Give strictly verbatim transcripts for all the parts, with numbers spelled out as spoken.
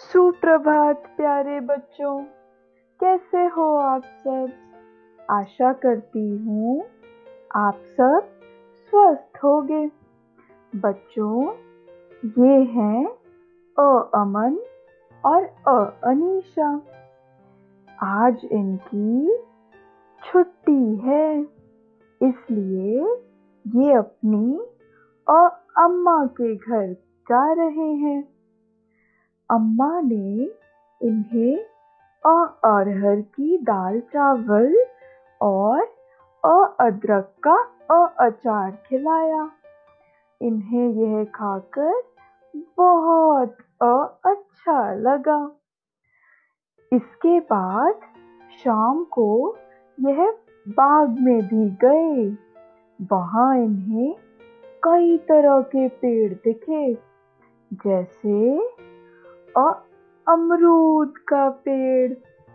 सुप्रभात प्यारे बच्चों, कैसे हो आप सब। आशा करती हूँ आप सब स्वस्थ होंगे। बच्चों, ये हैं अ अमन और अ अनीशा। आज इनकी छुट्टी है, इसलिए ये अपनी अ अम्मा के घर जा रहे हैं। अम्मा ने इन्हें अ अरहर की दाल चावल और अ अदरक का अ अचार खिलाया। इन्हें यह खाकर बहुत अ अच्छा लगा। इसके बाद शाम को यह बाग में भी गए। वहां इन्हें कई तरह के पेड़ दिखे, जैसे अ अमरूद का पेड़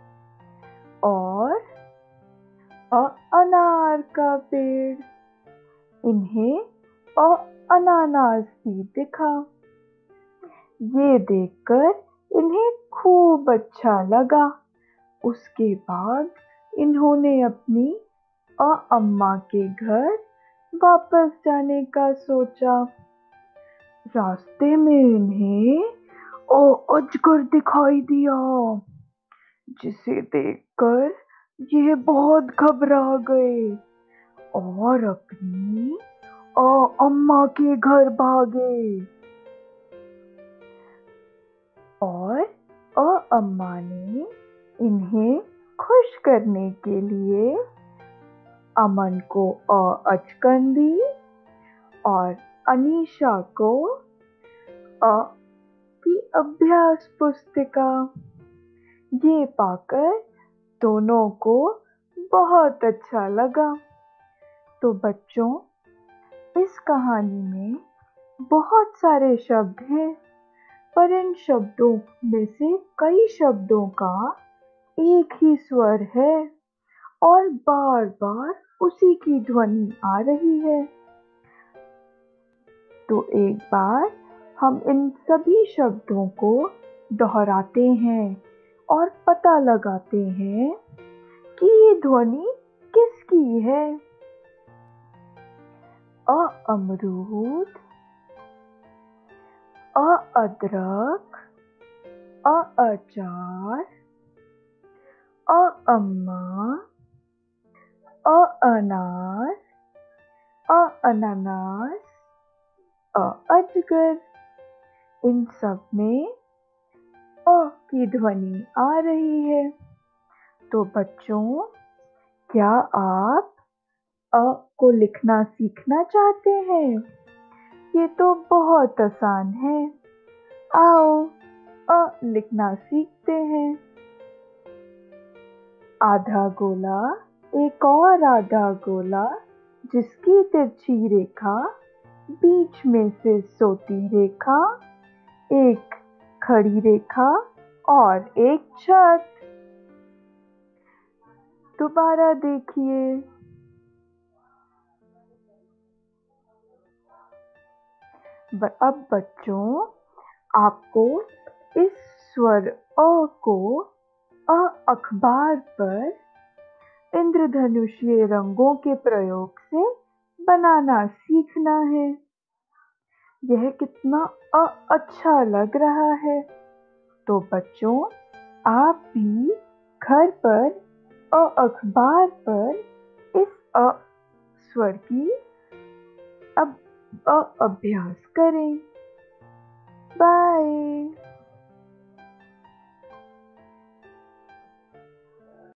और अ अनार का पेड़। इन्हें अ अनानास भी दिखा। ये देखकर इन्हें खूब अच्छा लगा। उसके बाद इन्होंने अपनी अ अम्मा के घर वापस जाने का सोचा। रास्ते में इन्हें अ अजगर दिखाई दिया, जिसे देखकर ये बहुत घबरा गए और अपनी अ अम्मा के घर भागे। और अ अम्मा ने इन्हें खुश करने के लिए अमन को अ अचकन दी और अनीशा को अ की अभ्यास पुस्तिका। ये पाकर दोनों को बहुत अच्छा लगा। तो बच्चों, इस कहानी में बहुत सारे शब्द हैं, पर इन शब्दों में से कई शब्दों का एक ही स्वर है और बार बार उसी की ध्वनि आ रही है। तो एक बार हम इन सभी शब्दों को दोहराते हैं और पता लगाते हैं कि ये ध्वनि किसकी है। अ अमरूद, अ अदरक, अ अचार, अ अम्मा, अ अनार, अ अनानास, अ अजगर। इन सब में अ की ध्वनि आ रही है। तो बच्चों, क्या आप अ को लिखना सीखना चाहते हैं? ये तो बहुत आसान है। आओ अ लिखना सीखते हैं। आधा गोला, एक और आधा गोला, जिसकी तिरछी रेखा बीच में से सोती रेखा, एक खड़ी रेखा और एक छत। दोबारा देखिए। अब बच्चों, आपको इस स्वर अ को अ अखबार पर इंद्रधनुषीय रंगों के प्रयोग से बनाना सीखना है। यह कितना अ अच्छा लग रहा है। तो बच्चों, आप भी घर पर अ अखबार पर इस अ स्वर की अब अ अभ्यास करें। बाय।